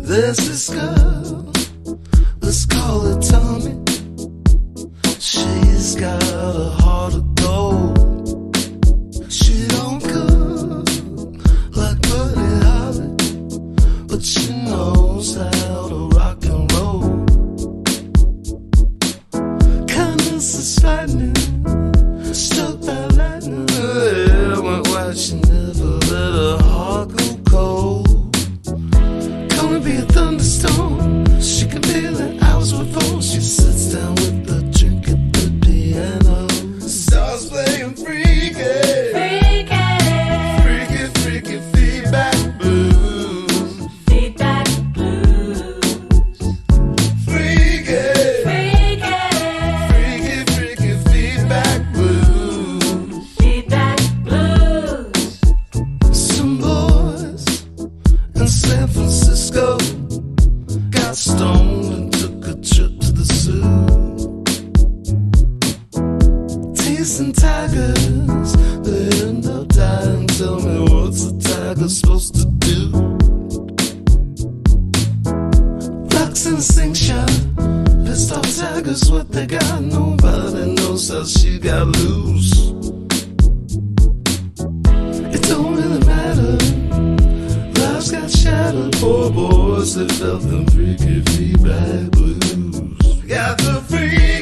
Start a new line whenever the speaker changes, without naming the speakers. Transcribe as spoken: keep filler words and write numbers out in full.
There's this girl, let's call her Tommy. She's got a heart of gold. She don't cook like Buddy Holly, but she knows how to rock and roll. Kindness is lightning, struck by lightning. Yeah, went white, she never let her heart go cold. Gonna be a thunderstorm, she can feel it hours before she sits down with the drink at the piano. Starts playing freaky, freaky, freaky, freaky feedback blues,
feedback blues,
freaky,
freaky,
freaky, freaky feedback blues,
feedback blues.
Some boys in San Francisco got stoned and took a trip to the zoo. Teasing tigers, they end up dying. Tell me, what's a tiger supposed to do? Flux extinction, pissed off tigers, what they got? Nobody knows how she got loose. It don't really matter, lives got shattered. Poor boys, they felt them freaky feedback blues. Got the free